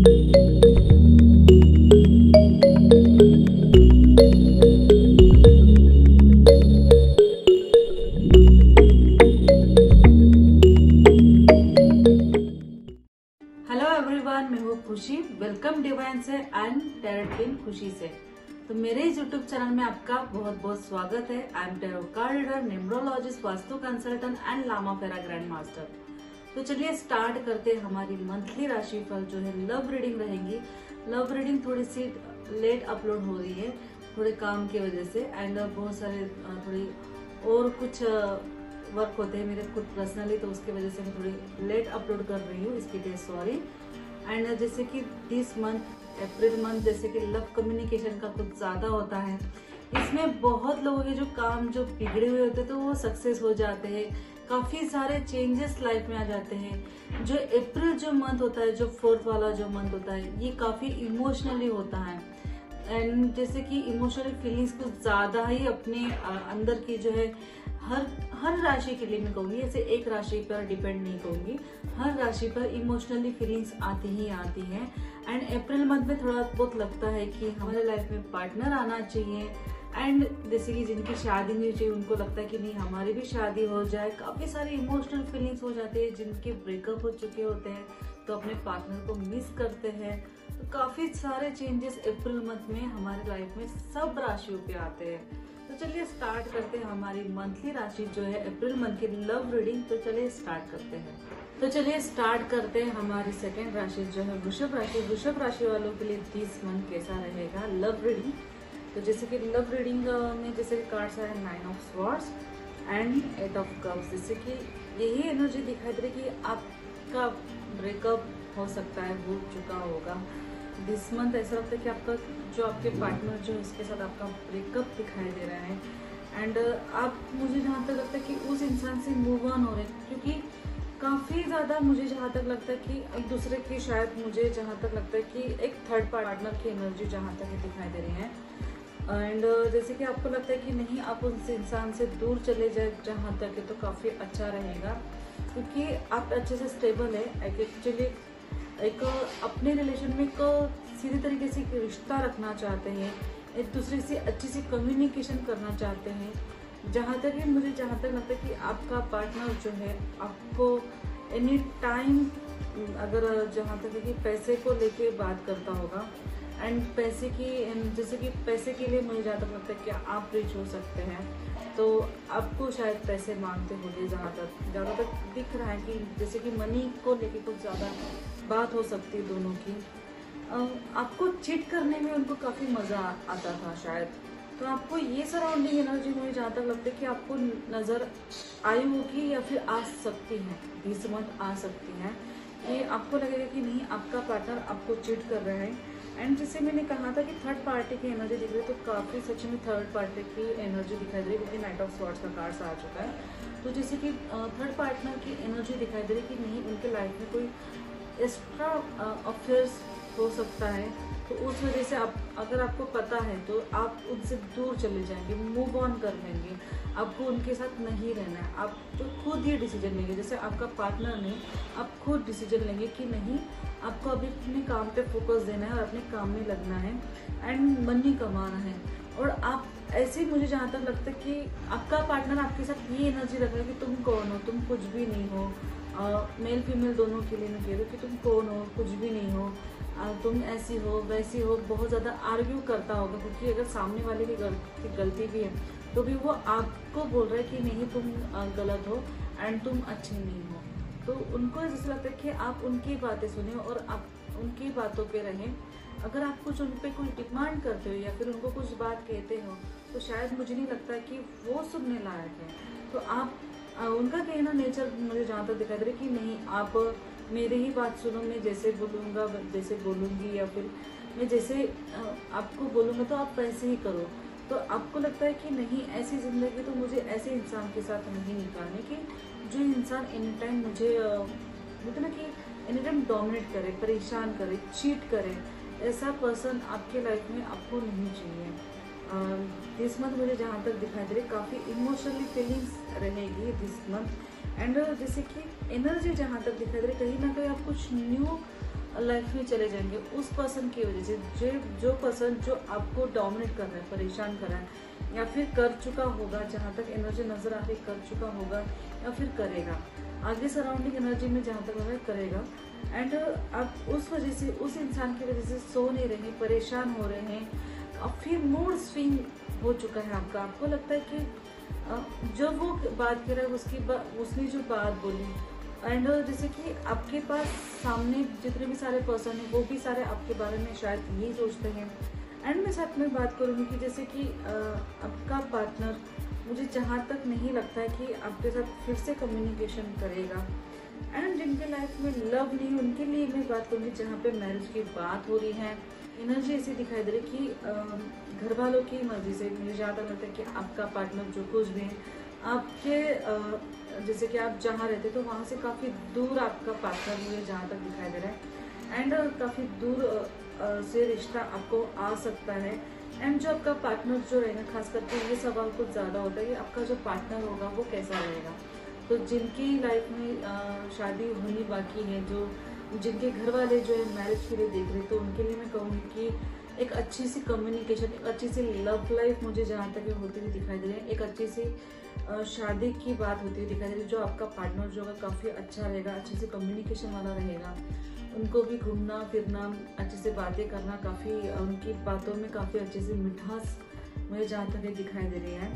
Everyone, मैं हूँ Khushi. Welcome divine से एंड टैरोट क्वीन खुशी से। तो मेरे इस यूट्यूब चैनल में आपका बहुत बहुत स्वागत है। I am tarot card reader, numerologist, vastu consultant and Lama Fera grand master. तो चलिए स्टार्ट करते हैं। हमारी मंथली राशिफल जो है लव रीडिंग रहेंगी। लव रीडिंग थोड़ी सी लेट अपलोड हो रही है, थोड़े काम की वजह से, एंड बहुत सारे थोड़ी और कुछ वर्क होते हैं मेरे खुद पर्सनली, तो उसकी वजह से मैं थोड़ी लेट अपलोड कर रही हूँ, इसके लिए सॉरी। एंड जैसे कि दिस मंथ अप्रैल मंथ जैसे कि लव कम्युनिकेशन का कुछ ज़्यादा होता है, इसमें बहुत लोगों के जो काम जो बिगड़े हुए होते हैं तो वो सक्सेस हो जाते हैं। काफ़ी सारे चेंजेस लाइफ में आ जाते हैं। जो अप्रैल जो मंथ होता है, जो 4th वाला जो मंथ होता है, ये काफ़ी इमोशनली होता है। एंड जैसे कि इमोशनल फीलिंग्स कुछ ज़्यादा ही अपने अंदर की जो है हर राशि के लिए मैं कहूँगी, ऐसे एक राशि पर डिपेंड नहीं कहूँगी, हर राशि पर इमोशनली फीलिंग्स आती ही आती हैं। एंड अप्रैल मंथ में थोड़ा बहुत लगता है कि हमारे लाइफ में पार्टनर आना चाहिए। एंड जैसे कि जिनकी शादी नहीं चाहिए उनको लगता है कि नहीं हमारी भी शादी हो जाए। काफ़ी सारी इमोशनल फीलिंग्स हो जाती है। जिनके ब्रेकअप हो चुके होते हैं तो अपने पार्टनर को मिस करते हैं। तो काफ़ी सारे चेंजेस अप्रैल मंथ में हमारे लाइफ में सब राशियों पे आते हैं। तो चलिए स्टार्ट करते हैं हमारी मंथली राशि जो है अप्रैल मंथ की लव रीडिंग। तो चलिए स्टार्ट करते हैं। तो चलिए स्टार्ट करते हैं हमारी सेकेंड राशि जो है वृषभ राशि। वृषभ राशि वालों के लिए 30 मंथ कैसा रहेगा लव रीडिंग। तो जैसे कि लव रीडिंग में जैसे कार्ड्स है 9 of swords and 8 of cups. जैसे कि यही एनर्जी दिखाई दे रही है कि आपका ब्रेकअप हो सकता है, हो चुका होगा। दिस मंथ ऐसा लगता है कि आपका जो आपके पार्टनर जो इसके साथ आपका ब्रेकअप दिखाई दे रहा है। एंड आप मुझे जहाँ तक लगता है कि उस इंसान से मूव ऑन हो रहे हैं, क्योंकि काफ़ी ज़्यादा मुझे जहाँ तक लगता है कि एक दूसरे की शायद मुझे जहाँ तक लगता है कि एक थर्ड पार्टनर की एनर्जी जहाँ तक दिखाई दे रही है। एंड जैसे कि आपको लगता है कि नहीं आप उस इंसान से दूर चले जाए जहाँ तक है तो काफ़ी अच्छा रहेगा, क्योंकि आप अच्छे से स्टेबल है। एक्चुअली एक अपने रिलेशन में एक सीधे तरीके से रिश्ता रखना चाहते हैं, एक दूसरे से अच्छी सी कम्युनिकेशन करना चाहते हैं। जहाँ तक ही मुझे जहाँ तक लगता है कि आपका पार्टनर जो है आपको एनी टाइम अगर जहाँ तक है कि पैसे को लेके बात करता होगा, एंड पैसे की जैसे कि पैसे के लिए मुझे जहाँ तक लगता है कि आप रिच हो सकते हैं, तो आपको शायद पैसे मांगते होंगे। ज़्यादा तक दिख रहा है कि जैसे कि मनी को लेके कुछ ज़्यादा बात हो सकती है दोनों की। आपको चीट करने में उनको काफ़ी मज़ा आता था शायद। तो आपको ये सराउंडिंग एनर्जी मुझे जहाँ तक लगता है कि आपको नज़र आई होगी या फिर आ सकती है, इस मंथ आ सकती है कि आपको लगेगा कि नहीं आपका पार्टनर आपको चीट कर रहा है। एंड जैसे मैंने कहा था कि थर्ड पार्टी की एनर्जी दिख रही है, तो काफ़ी सच में थर्ड पार्टी की एनर्जी दिखाई दे रही है, क्योंकि नाइट ऑफ स्वॉर्ड्स का कार्ड्स आ चुका है। तो जैसे कि थर्ड पार्टनर की एनर्जी दिखाई दे रही है कि नहीं उनके लाइफ में कोई एक्स्ट्रा अफेयर्स हो सकता है। तो उस वजह से आप अगर आपको पता है तो आप उनसे दूर चले जाएंगे, मूव ऑन कर लेंगे, आपको उनके साथ नहीं रहना है। आप तो खुद ये डिसीजन लेंगे, जैसे आपका पार्टनर ने आप खुद डिसीजन लेंगे कि नहीं आपको अभी अपने काम पे फोकस देना है और अपने काम में लगना है एंड मनी कमाना है। और आप ऐसे ही मुझे जहाँ तक लगता है कि आपका पार्टनर आपके साथ ये एनर्जी रख रहा है कि तुम कौन हो, तुम कुछ भी नहीं हो। मेल फीमेल दोनों के लिए मैं कह रही हूँ कि तुम कौन हो, कुछ भी नहीं हो, तुम ऐसी हो वैसी हो। बहुत ज़्यादा आर्ग्यू करता होगा, क्योंकि अगर सामने वाले की गलती भी है तो भी वो आपको बोल रहा है कि नहीं तुम गलत हो एंड तुम अच्छे नहीं हो। तो उनको जैसे लगता है कि आप उनकी बातें सुने और आप उनकी बातों पे रहें। अगर आप कुछ उन पर कुछ डिमांड करते हो या फिर उनको कुछ बात कहते हो तो शायद मुझे नहीं लगता कि वो सुनने लायक है। तो आप उनका कहना नेचर मुझे जहाँ तक दिखाई दे रहा है कि नहीं आप मेरी ही बात सुनो, मैं जैसे बोलूँगा जैसे बोलूँगी, या फिर मैं जैसे आपको बोलूँगा तो आप वैसे ही करो। तो आपको लगता है कि नहीं ऐसी ज़िंदगी तो मुझे ऐसे इंसान के साथ नहीं निकालने की जो इंसान एनी टाइम मुझे बोलते ना कि एनी टाइम डोमिनेट करे, परेशान करे, चीट करे। ऐसा पर्सन आपके लाइफ में आपको नहीं चाहिए। दिस मंथ मुझे जहाँ तक दिखाई दे रही काफ़ी इमोशनली फीलिंग्स रहेगी दिस मंथ। एंड जैसे कि एनर्जी जहाँ तक दिखाई दे रही कहीं ना कहीं आप कुछ न्यू लाइफ में चले जाएंगे उस पर्सन की वजह से, जो पर्सन जो आपको डोमिनेट कर रहा है, परेशान कर रहा है या फिर कर चुका होगा, जहाँ तक एनर्जी नजर आ रही कर चुका होगा या फिर करेगा, आगे सराउंडिंग एनर्जी में जहाँ तक है करेगा। एंड आप उस वजह से, उस इंसान की वजह से सो नहीं रहे, परेशान हो रहे हैं, अब फिर मूड स्विंग हो चुका है आपका। आपको लगता है कि जो वो बात कर रहा है उसने जो बात बोली, एंड जैसे कि आपके पास सामने जितने भी सारे पर्सन हैं वो भी सारे आपके बारे में शायद यही सोचते हैं। एंड मैं साथ में बात करूँगी कि जैसे कि आपका पार्टनर, मुझे जहाँ तक नहीं लगता है कि आपके साथ फिर से कम्युनिकेशन करेगा। एंड जिनके लाइफ में लव नहीं, उनके लिए मैं बात करूँगी जहाँ पे मैरिज की बात हो रही है। एनर्जी ऐसी दिखाई दे रही कि घर वालों की मर्जी से, मुझे जहाँ तक लगता है कि आपका पार्टनर जो कुछ भी है आपके, जैसे कि आप जहाँ रहते तो वहाँ से काफ़ी दूर आपका पार्टनर मुझे जहाँ तक दिखाई दे रहा है। एंड काफ़ी दूर से रिश्ता आपको आ सकता है। एंड जो आपका पार्टनर जो रहेगा, खास करके ये सवाल कुछ ज़्यादा होता है कि आपका जो पार्टनर होगा वो कैसा रहेगा। तो जिनकी लाइफ में शादी होनी बाकी है, जो जिनके घर वाले जो है मैरिज के लिए देख रहे, तो उनके लिए मैं कहूँगी कि एक अच्छी सी कम्युनिकेशन, एक अच्छी सी लव लाइफ मुझे जहाँ तक होती हुई दिखाई दे रही है, एक अच्छी सी शादी की बात होती हुई दिखाई दे रही है। जो आपका पार्टनर जो होगा काफ़ी अच्छा रहेगा, अच्छे से कम्युनिकेशन वाला रहेगा, उनको भी घूमना फिरना, अच्छे से बातें करना, काफ़ी उनकी बातों में काफ़ी अच्छे से मिठास मुझे जहाँ तक दिखाई दे रही है।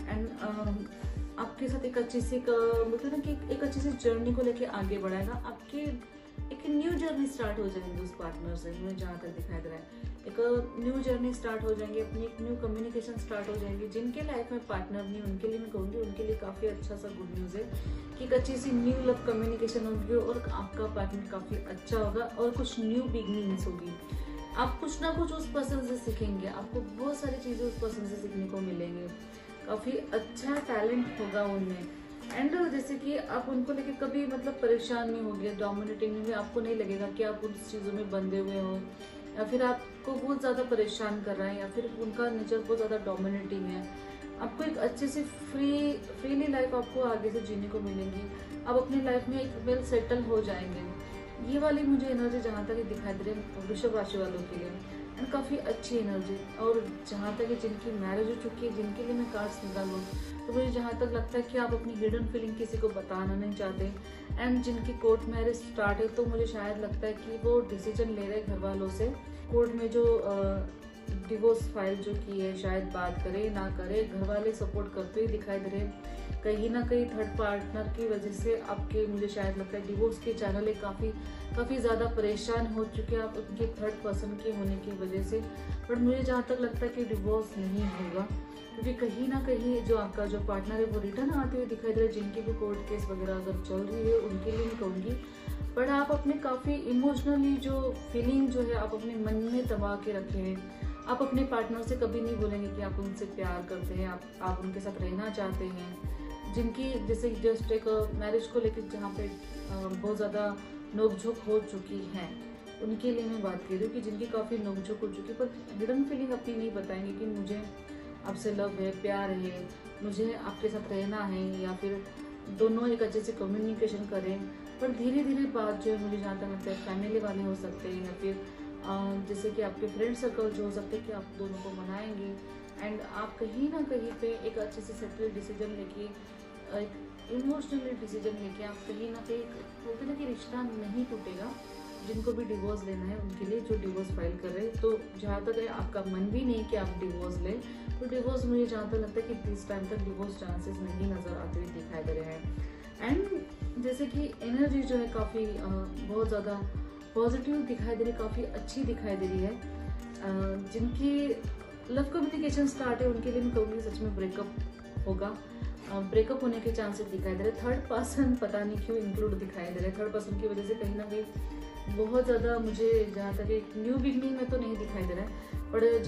एंड आपके साथ एक अच्छी सी मतलब ना कि एक अच्छी सी जर्नी को लेके आगे बढ़ाएगा। आपकी एक न्यू जर्नी स्टार्ट हो जाएगी उस पार्टनर से, मुझे जहाँ तक दिखाई दे रहा है। एक न्यू जर्नी स्टार्ट हो जाएगी, अपनी एक न्यू कम्युनिकेशन स्टार्ट हो जाएगी। जिनके लाइफ में पार्टनर नहीं, उनके लिए मैं कहूँगी उनके लिए काफ़ी अच्छा सा गुड न्यूज़ है कि एक अच्छी सी न्यू लव कम्युनिकेशन होगी और आपका पार्टनर काफ़ी अच्छा होगा और कुछ न्यू बिगनिंग्स होगी। आप कुछ ना कुछ उस पर्सन से सीखेंगे, आपको बहुत सारी चीज़ें उस पर्सन से सीखने को मिलेंगी, काफ़ी अच्छा टैलेंट होगा उनमें। एंड जैसे कि आप उनको लेके कभी मतलब परेशान नहीं होगे, डोमिनेटिंग नहीं, आपको नहीं लगेगा कि आप उन चीज़ों में बंधे हुए हो या फिर आपको बहुत ज़्यादा परेशान कर रहा है या फिर उनका नेचर बहुत ज़्यादा डोमिनेटिंग है। आपको एक अच्छे से फ्रीली लाइफ आपको आगे से जीने को मिलेंगी। आप अपनी लाइफ में एक वेल सेटल हो जाएंगे। ये वाली मुझे एनर्जी जहाँ तक दिखाई दे रही है वृषभ राशि वालों के लिए, एंड काफ़ी अच्छी एनर्जी। और जहाँ तक जिनकी मैरिज हो चुकी है, जिनके लिए मैं कार्ड्स निकालूँ, तो मुझे जहाँ तक लगता है कि आप अपनी हिडन फीलिंग किसी को बताना नहीं चाहते। एंड जिनकी कोर्ट मैरिज स्टार्ट है, तो मुझे शायद लगता है कि वो डिसीजन ले रहे घर वालों से, कोर्ट में जो डिवोर्स फाइल जो की है, शायद बात करे ना करे, घर वाले सपोर्ट करते हुए दिखाई दे रहे। कहीं ना कहीं थर्ड पार्टनर की वजह से आपके, मुझे शायद लगता है डिवोर्स के चैनल है काफ़ी ज़्यादा परेशान हो चुके हैं आप उनके थर्ड पर्सन के होने की वजह से। बट मुझे जहाँ तक लगता है कि डिवोर्स नहीं होगा, क्योंकि कहीं ना कहीं जो आपका जो पार्टनर है वो रिटर्न आते हुए दिखाई दे रहा है। जिनकी भी कोर्ट केस वगैरह अगर चल रही है उनके लिए मैं कहूँगी, बट आप अपने काफ़ी इमोशनली जो फीलिंग जो है आप अपने मन में दबा के रखे हैं। आप अपने पार्टनर से कभी नहीं बोलेंगे कि आप उनसे प्यार करते हैं, आप उनके साथ रहना चाहते हैं। जिनकी जैसे जस्ट एक मैरिज को लेकर जहाँ पे बहुत ज़्यादा नोकझोंक हो चुकी है, उनके लिए मैं बात कर रही हूँ कि जिनकी काफ़ी नोकझोंक हो चुकी है, पर हिडन फीलिंग अपनी नहीं बताएंगे कि मुझे आपसे लव है, प्यार है, मुझे आपके साथ रहना है, या फिर दोनों एक अच्छे से कम्युनिकेशन करें। पर धीरे धीरे बात जो है, मुझे जहाँ तक लगता है फैमिली वाले हो सकते हैं या फिर जैसे कि आपके फ्रेंड सर्कल जो हो सकते हैं कि आप दोनों को मनाएंगे। एंड आप कहीं ना कहीं पे एक अच्छे से सेटल डिसीजन लेके, एक इमोशनली डिसीजन लेके आप कहीं ना कहीं बोलते ना कि रिश्ता नहीं टूटेगा। जिनको भी डिवोर्स लेना है उनके लिए, जो डिवोर्स फाइल कर रहे हैं, तो जहाँ तक है आपका मन भी नहीं कि आप डिवोर्स लें, तो डिवोर्स मुझे जहाँ तक लगता है कि दिस टाइम तक डिवोर्स चांसेस नहीं नज़र आते हुए दिखाई दे रहे हैं। एंड जैसे कि एनर्जी जो है काफ़ी बहुत ज़्यादा पॉजिटिव दिखाई दे रही, काफ़ी अच्छी दिखाई दे रही है। जिनकी लव कम्युनिकेशन स्टार्ट है उनके लिए मैं कहूँगी सच में ब्रेकअप होगा, ब्रेकअप होने के चांसेस दिखाई दे रहे। थर्ड पर्सन पता नहीं क्यों इंक्लूड दिखाई दे रहे, थर्ड पर्सन की वजह से कहीं ना कहीं बहुत ज़्यादा मुझे जहाँ तक एक न्यू बिगनिंग में तो नहीं दिखाई दे रहा है, पर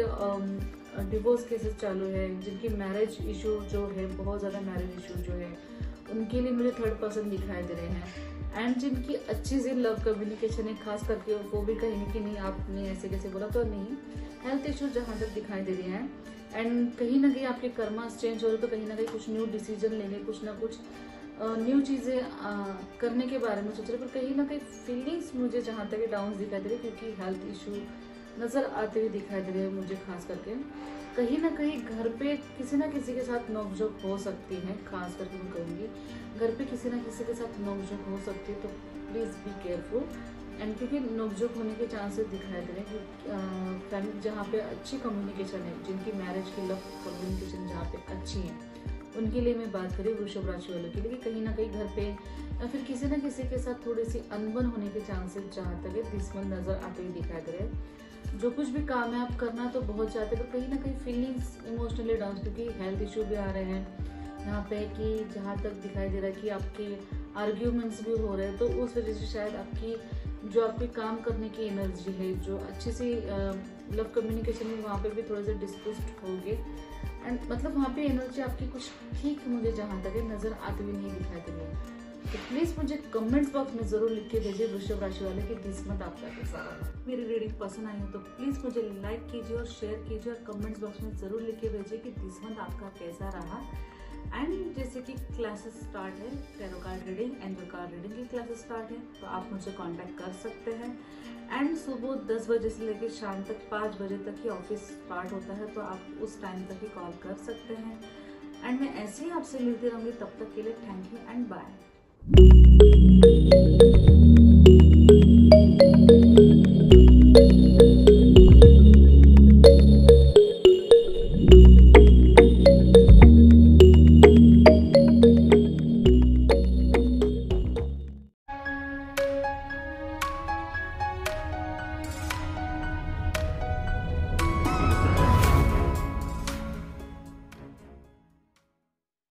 जिनके डिवोर्स केसेस चालू है, जिनकी मैरिज इशू जो है, बहुत ज़्यादा मैरिज इशू जो है, उनके लिए मुझे थर्ड पर्सन दिखाई दे रहे हैं। एंड जिनकी अच्छी सी लव कम्युनिकेशन है, खास करके वो भी कहेंगे कि नहीं आपने ऐसे कैसे बोला, तो नहीं, हेल्थ इशू जहाँ तक दिखाई दे रहे हैं। एंड कहीं ना कहीं आपके कर्मास चेंज हो रहे, तो कहीं ना कहीं कुछ न्यू डिसीजन लेंगे, कुछ ना कुछ न्यू चीज़ें करने के बारे में सोच रहे, पर कहीं ना कहीं फीलिंग्स मुझे जहाँ तक डाउन दिखाई दे रही है, क्योंकि हेल्थ इशू नज़र आते हुए दिखाई दे रहे हैं मुझे। खास करके कहीं ना कहीं घर पे किसी ना किसी के साथ नोकझोंक हो सकती है। खास करके मैं कहूँगी घर पे किसी ना किसी के साथ नोकझोंक हो सकती है, तो प्लीज़ बी केयरफुल। एंड क्योंकि नोकझोंक होने के चांसेस दिखाई दे रहे हैं, फैमिली जहाँ पे अच्छी कम्युनिकेशन है, जिनकी मैरिज की लव कम्युनिकेशन जहाँ पे अच्छी है, उनके लिए मैं बात करी वृषभ राशि वालों के लिए, कहीं ना कहीं घर पे या फिर किसी ना किसी के साथ थोड़ी सी अनबन होने के चांसेस जहाँ तक है दिस मंथ नजर आते हुए दिखाई दे रहे हैं। जो कुछ भी काम है आप करना तो बहुत चाहते हैं, पर कहीं ना कहीं फीलिंग्स इमोशनली डाउन, क्योंकि हेल्थ इशू भी आ रहे हैं यहाँ पे, कि जहाँ तक दिखाई दे रहा है कि आपके आर्ग्यूमेंट्स भी हो रहे हैं, तो उस वजह से शायद आपकी जो आपके काम करने की एनर्जी है, जो अच्छी सी लव कम्युनिकेशन में वहाँ पे भी थोड़े से डिस्कस्ड होगे। एंड मतलब वहाँ पे एनर्जी आपकी कुछ ठीक मुझे जहाँ तक है नजर आती हुई नहीं दिखाई दे रही है। तो प्लीज मुझे कमेंट्स बॉक्स में जरूर लिख के भेजिए वृषभ राशि वाले की दिस मंथ आपका कैसा रहा। मेरी रीडिंग पसंद आई हो तो प्लीज मुझे लाइक कीजिए और शेयर कीजिए, और कमेंट्स बॉक्स में जरूर लिख के भेजिए कि दिस मंथ आपका कैसा रहा। एंड जैसे कि क्लासेस स्टार्ट है, tarot card reading, angel card reading की क्लासेस स्टार्ट है, तो आप मुझे कांटेक्ट कर सकते हैं। एंड सुबह 10 बजे से लेकर शाम तक 5 बजे तक ही ऑफिस स्टार्ट होता है, तो आप उस टाइम तक ही कॉल कर सकते हैं। एंड मैं ऐसे ही आपसे मिलती रहूँगी, तब तक के लिए थैंक यू एंड बाय।